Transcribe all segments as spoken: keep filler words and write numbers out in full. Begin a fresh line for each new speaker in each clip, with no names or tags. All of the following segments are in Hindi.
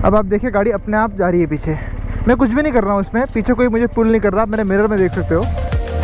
अब आप देखिए गाड़ी अपने आप जा रही है पीछे। मैं कुछ भी नहीं कर रहा हूँ इसमें, पीछे कोई मुझे पुल नहीं कर रहा, मेरे मिरर में देख सकते हो।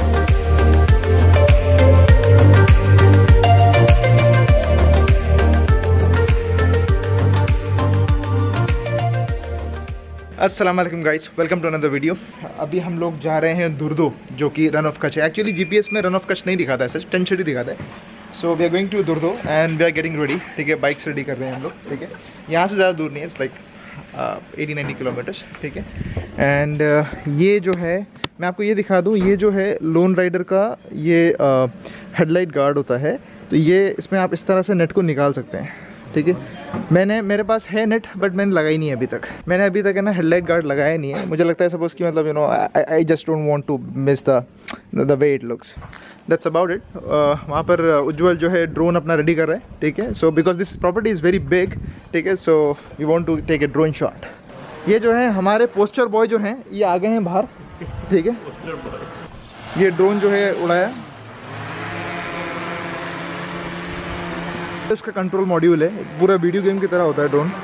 अस्सलाम वालेकुम guys, welcome to another video. अभी हम लोग जा रहे हैं दुर्दो, जो कि रन ऑफ कच्छ है। एक्चुअली जीपीएस में रन ऑफ कच्छ नहीं दिखाता है, सच टेंट सिटी दिखाता है। So we are going to Dhordo and we are getting ready. ठीक है, बाइक्स रेडी कर रहे हैं हम लोग। ठीक है, यहाँ से ज़्यादा दूर नहीं है, it's like eighty ninety kilometres. ठीक है, एंड uh, ये जो है मैं आपको ये दिखा दूँ, ये जो है लोन राइडर का ये हेडलाइट uh, गार्ड होता है। तो ये इसमें आप इस तरह से नेट को निकाल सकते हैं। ठीक है, मैंने मेरे पास है नेट बट मैंने लगाई नहीं है अभी तक। मैंने अभी तक है ना हेडलाइट गार्ड लगाया नहीं है। मुझे लगता है सपोज कि मतलब you know I just don't want to miss the the way it looks. That's about it. वहाँ पर उज्ज्वल जो है ड्रोन अपना रेडी कर रहा है। ठीक है, so because this property is very big. ठीक है, so we want to take a drone shot. ये जो है हमारे पोस्टर बॉय जो हैं ये आ गए हैं बाहर। ठीक है, ये ड्रोन जो है उड़ाया, इसका कंट्रोल मॉड्यूल है, पूरा वीडियो गेम की तरह होता है ड्रोन।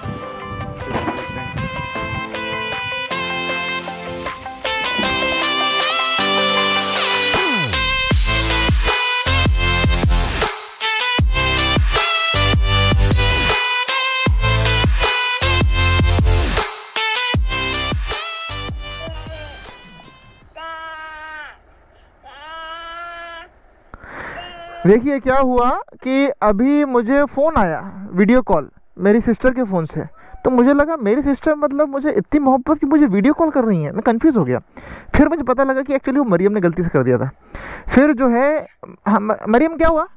देखिए क्या हुआ कि अभी मुझे फ़ोन आया वीडियो कॉल मेरी सिस्टर के फ़ोन से। तो मुझे लगा मेरी सिस्टर मतलब मुझे इतनी मोहब्बत कि मुझे वीडियो कॉल कर रही है। मैं कंफ्यूज हो गया। फिर मुझे पता लगा कि एक्चुअली वो मरियम ने गलती से कर दिया था। फिर जो है हम, मरियम क्या हुआ,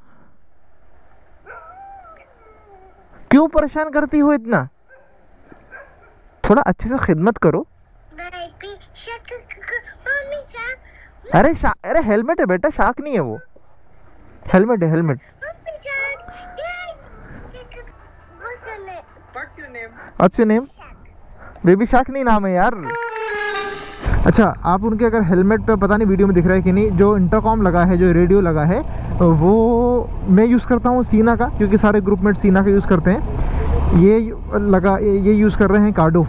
क्यों परेशान करती हो इतना? थोड़ा अच्छे से खिदमत करो। अरे शा अरे हेलमेट है बेटा, शाक नहीं है वो, हेलमेट है हेलमेट। अच्छा नेम बेबी शाक नहीं नाम है यार। अच्छा, आप उनके अगर हेलमेट पे पता नहीं वीडियो में दिख रहा है कि नहीं, जो इंटरकॉम लगा है, जो रेडियो लगा है, वो मैं यूज़ करता हूँ सीना का, क्योंकि सारे ग्रुपमेट सीना का यूज़ करते हैं। ये लगा ये यूज़ कर रहे हैं कार्डो।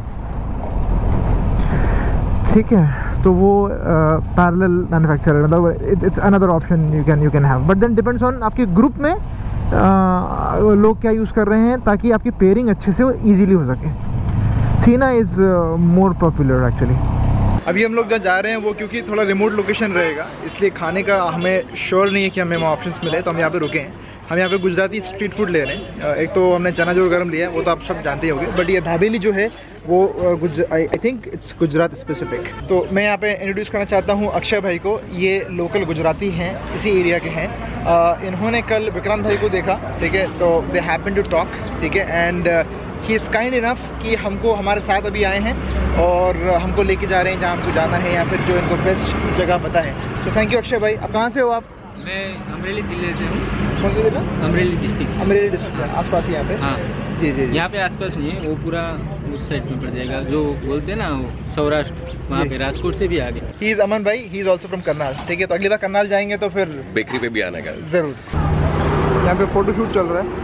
ठीक है, तो वो पैरेलल मैन्युफैक्चरर, मतलब it's another option you can you can have, but then depends on आपके ग्रुप में uh, लोग क्या यूज़ कर रहे हैं, ताकि आपकी पेयरिंग अच्छे से इजीली हो सके। सीना इज़ मोर पॉपुलर एक्चुअली। अभी हम लोग जहाँ जा रहे हैं वो क्योंकि थोड़ा रिमोट लोकेशन रहेगा, इसलिए खाने का हमें श्योर नहीं है कि हमें वहाँ ऑप्शंस मिले, तो हम यहाँ पे रुके हैं। हम यहाँ पे गुजराती स्ट्रीट फूड ले रहे हैं। एक तो हमने चना जोर गरम लिया है, वो तो आप सब जानते ही होंगे, बट ये दाबेली जो है वो गुज I think it's Gujarat specific. तो मैं यहाँ पे इंट्रोड्यूस करना चाहता हूँ अक्षय भाई को। ये लोकल गुजराती हैं, इसी एरिया के हैं। uh, इन्होंने कल विक्रांत भाई को देखा। ठीक है, तो दे हैपन टू टॉक। ठीक है, and he is kind enough कि हमको हमारे साथ अभी आए हैं और हमको लेके जा रहे हैं जहाँ हमको जाना है, या फिर जो इनको बेस्ट जगह पता है। तो थैंक यू अक्षय भाई। अब कहाँ से हो आप?
मैं अमरेली जिले से हूँ।
कौन से जिला?
अमरेली डिस्ट्रिक्ट।
अमरेली डिस्ट्रिक्ट है आसपास यहाँ पे?
हाँ
जी जी जी।
यहाँ पे आसपास नहीं है, वो पूरा उस साइड में पड़ जाएगा, जो बोलते हैं ना वो सौराष्ट्र, वहाँ पे राजकोट से भी आगे।
ही इज़ अमन भाई, he is also from Karnal. ठीक है, तो अगली बार करनाल जाएंगे तो फिर
बेकरी पे भी आना है
ज़रूर। यहाँ पे फ़ोटो शूट चल रहा है।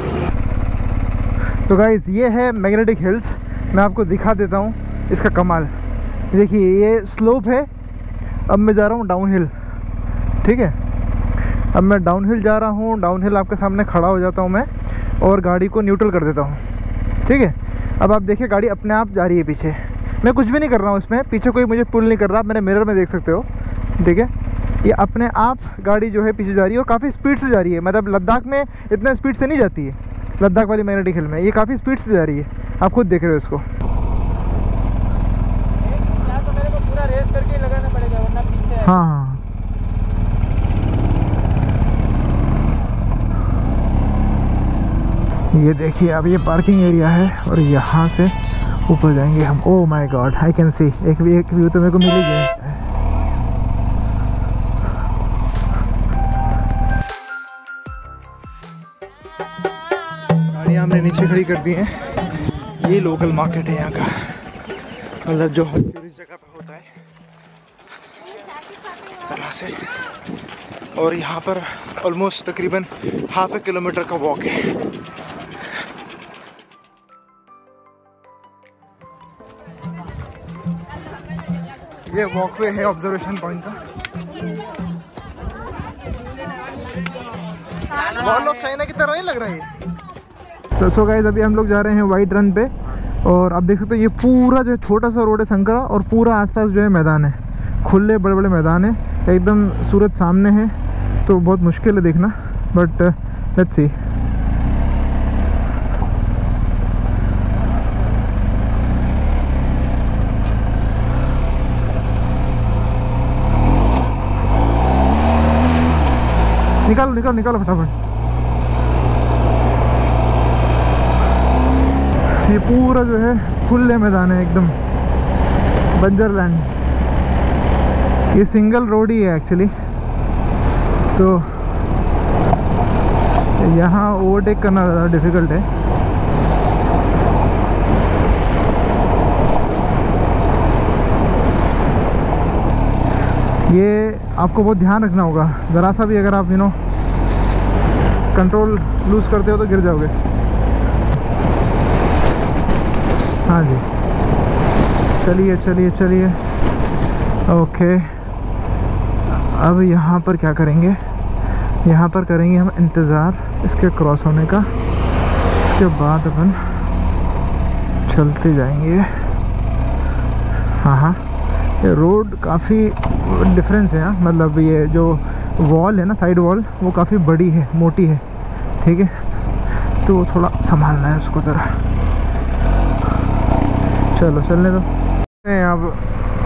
तो गाइज़ ये है मैग्नेटिक हिल्स। मैं आपको दिखा देता हूँ इसका कमाल। देखिए ये स्लोप है, अब मैं जा रहा हूँ डाउन हिल। ठीक है, अब मैं डाउन हिल जा रहा हूँ। डाउन हिल आपके सामने खड़ा हो जाता हूँ मैं और गाड़ी को न्यूट्रल कर देता हूँ। ठीक है, अब आप देखिए गाड़ी अपने आप जा रही है पीछे। मैं कुछ भी नहीं कर रहा हूँ इसमें, पीछे कोई मुझे पुल नहीं कर रहा, मेरे मिरर में देख सकते हो। ठीक है, ये अपने आप गाड़ी जो है पीछे जा रही है और काफ़ी स्पीड से जा रही है। मतलब लद्दाख में इतना स्पीड से नहीं जाती है, लद्दाख वाली मैग्नेटिक हिल में ये काफ़ी स्पीड से जा रही है। आप खुद देख रहे हो इसको।
तो मेरे को पूरा रेस करके लगाना पड़ेगा, वरना पीछे।
हाँ हाँ, ये देखिए अब ये पार्किंग एरिया है और यहाँ से ऊपर जाएंगे हम। Oh my God, I can see एक भी एक व्यू तो मेरे को मिल ही गया। गाड़ियाँ हमने नीचे खड़ी कर दी हैं। ये लोकल मार्केट है यहाँ का, मतलब जो हर टूरिस्ट जगह पे होता है इस तरह से। और यहाँ पर ऑलमोस्ट तकरीबन हाफ ए किलोमीटर का वॉक है। ये वॉकवे है ऑब्जर्वेशन पॉइंट का। वॉल ऑफ चाइना की तरह नहीं लग रहा है। सो सो गाइस अभी हम लोग जा रहे हैं वाइट रन पे और आप देख सकते हो ये पूरा जो है छोटा सा रोड है शंकरा और पूरा आसपास जो है मैदान है, खुले बड़े बड़े मैदान है, एकदम सूरज सामने है तो बहुत मुश्किल है देखना, बट लेट्स सी। निकालो निकालो निकालो फटाफट। ये पूरा जो है खुले मैदान है, एकदम बंजर लैंड। ये सिंगल रोड ही है एक्चुअली, तो यहाँ ओवरटेक करना ज़्यादा डिफ़िकल्ट है। ये आपको बहुत ध्यान रखना होगा, ज़रा सा भी अगर आप यू नो कंट्रोल लूज़ करते हो तो गिर जाओगे। हाँ जी, चलिए चलिए चलिए। ओके, अब यहाँ पर क्या करेंगे, यहाँ पर करेंगे हम इंतज़ार इसके क्रॉस होने का, इसके बाद अपन चलते जाएंगे। हाँ हाँ, ये रोड काफ़ी डिफरेंस है यहाँ, मतलब ये जो वॉल है ना, साइड वॉल, वो काफ़ी बड़ी है, मोटी है, ठीक है, तो थोड़ा संभालना है उसको ज़रा। चलो चलने दो। यहाँ पर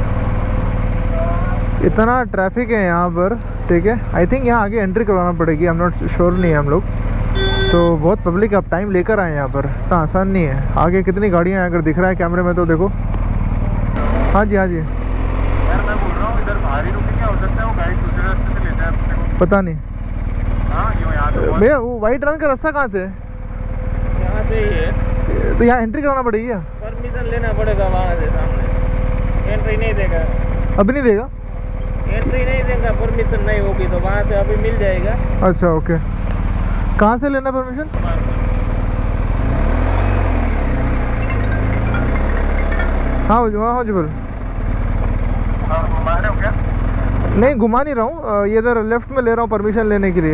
इतना ट्रैफिक है यहाँ पर, ठीक है, आई थिंक यहाँ आगे एंट्री करवाना पड़ेगी, आई एम नॉट श्योर नहीं है हम लोग, तो बहुत पब्लिक आप टाइम लेकर आए यहाँ पर, इतना आसान नहीं है। आगे कितनी गाड़ियाँ हैं अगर दिख रहा है कैमरे में तो देखो। हाँ जी हाँ जी,
यार मैं बोल रहा हूँ इधर बाहर ही रुके, क्या हो सकता है वो गाइड दूसरे रास्ते से लेता है अपने को,
पता नहीं।
हाँ क्यों यहाँ तो
भैया वो वाइट रन का रास्ता कहाँ से है?
यहाँ से ही है,
तो यहाँ एंट्री करवाना पड़ेगी क्या?
परमिशन लेना पड़ेगा वहाँ से, सामने एंट्री नहीं देगा,
अभी नहीं देगा?
एंट्री नहीं देगा, परमिशन नहीं होगी तो वहाँ से अभी मिल जाएगा।
अच्छा ओके, कहाँ से लेना परमिशन? हाँ हाँ हाँ जी बोल।
हाँ घुमा रहे हो क्या?
नहीं घुमा नहीं रहा हूँ, ये इधर लेफ्ट में ले रहा हूँ परमिशन लेने के लिए।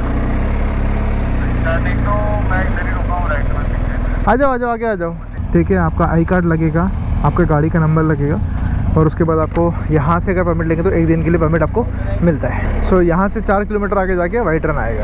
नहीं तो मैं इधर ही रुका हूँ राइट में।
आ जाओ आ जाओ, आगे आ जाओ। ठीक है, आपका आई कार्ड लगेगा, आपके गाड़ी का नंबर लगेगा और उसके बाद आपको यहाँ से अगर परमिट लेंगे तो एक दिन के लिए परमिट आपको मिलता है। सो so, यहाँ से चार किलोमीटर आगे जाके वाइट रन आएगा।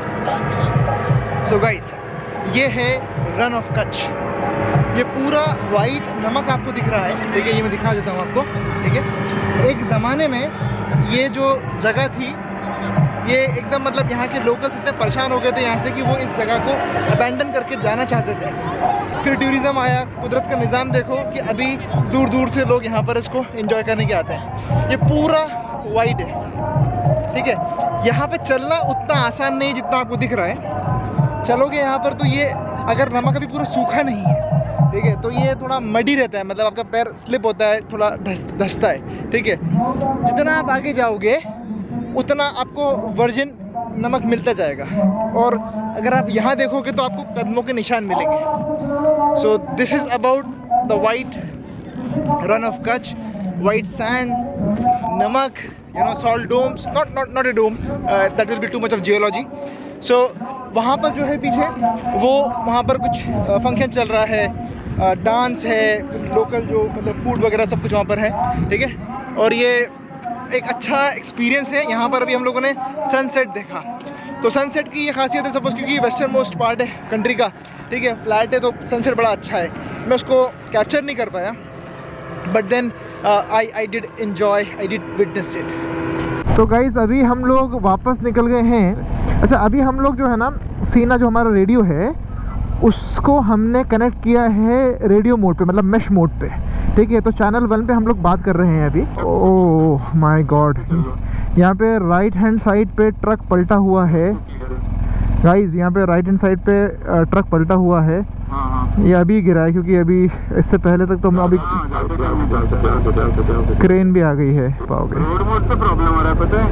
सो गाइस, ये है रन ऑफ कच्छ। ये पूरा वाइट नमक आपको दिख रहा है, ठीक है, ये मैं दिखा देता हूँ आपको, ठीक है। एक ज़माने में ये जो जगह थी, ये एकदम मतलब यहाँ के लोकल्स इतने परेशान हो गए थे यहाँ से कि वो इस जगह को अबैंडन करके जाना चाहते थे। फिर टूरिज़्म आया, कुदरत का निज़ाम देखो कि अभी दूर दूर से लोग यहाँ पर इसको एंजॉय करने के आते हैं। ये पूरा वाइट है, ठीक है। यहाँ पे चलना उतना आसान नहीं जितना आपको दिख रहा है। चलोगे यहाँ पर तो ये अगर नमक अभी पूरा सूखा नहीं है, ठीक है, तो ये थोड़ा मडी रहता है, मतलब आपका पैर स्लिप होता है, थोड़ा धंसता है, ठीक है। जितना आप आगे जाओगे उतना आपको वर्जिन नमक मिलता जाएगा और अगर आप यहाँ देखोगे तो आपको कदमों के निशान मिलेंगे। So this is about the white run of Kutch, white sand, नमक, you know, salt domes, not not not a dome, that will be too much of geology. So वहाँ पर जो है पीछे वो वहाँ पर कुछ फंक्शन uh, चल रहा है, डांस uh, है, लोकल जो मतलब फूड वगैरह सब कुछ वहाँ पर है, ठीक है। और ये एक अच्छा एक्सपीरियंस है। यहाँ पर अभी हम लोगों ने सनसेट देखा, तो सनसेट की ये खासियत है, सपोज क्योंकि वेस्टर्न मोस्ट पार्ट है कंट्री का, ठीक है, फ्लैट है, तो सनसेट बड़ा अच्छा है। मैं उसको कैप्चर नहीं कर पाया, but then I I did enjoy, I did witness it. तो गाइस अभी हम लोग वापस निकल गए हैं। अच्छा, अभी हम लोग जो है ना, सीना जो हमारा रेडियो है उसको हमने कनेक्ट किया है रेडियो मोड पे, मतलब मैश मोड पे, ठीक है। तो चैनल वन पे हम लोग बात कर रहे हैं अभी। ओह माय गॉड, यहाँ पे राइट हैंड साइड पे ट्रक पलटा हुआ है गाइस, यहाँ पे राइट हैंड साइड पे ट्रक पलटा हुआ है। ये अभी गिरा है क्योंकि अभी इससे पहले तक तो हम अभी क्रेन भी आ गई है, पाओगे।
रोड मोड पे प्रॉब्लम आ रहा है, पता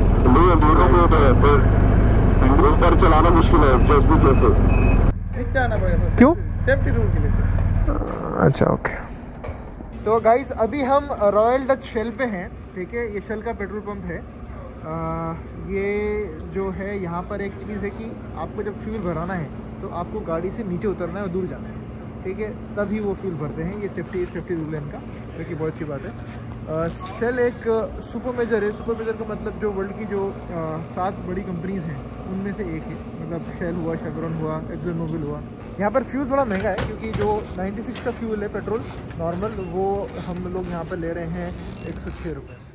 है, पर चलाना मुश्किल है, जस्ट बी केयरफुल।
नीचे आना पड़ेगा,
क्यों?
सेफ्टी रूल के लिए।
अच्छा ओके। तो गाइस अभी हम रॉयल डच शेल पे हैं, ठीक है। ये शेल का पेट्रोल पंप है। आ, ये जो है यहाँ पर एक चीज़ है कि आपको जब फ्यूल भराना है तो आपको गाड़ी से नीचे उतरना है और दूर जाना है, ठीक है, तभी वो फ्यूल भरते हैं। ये सेफ्टी सेफ्टी रूल है इनका, जो कि बहुत अच्छी बात है। शेल एक सुपर मेजर है। सुपर मेजर का मतलब जो वर्ल्ड की जो आ, सात बड़ी कंपनीज़ हैं उनमें से एक है। मतलब शेल हुआ, शेवरॉन हुआ, एक्सन मोबिल हुआ। यहाँ पर फ्यूल थोड़ा महंगा है क्योंकि जो छियानवे का फ्यूल है पेट्रोल नॉर्मल, वो हम लोग यहाँ पर ले रहे हैं एक सौ छः रुपये।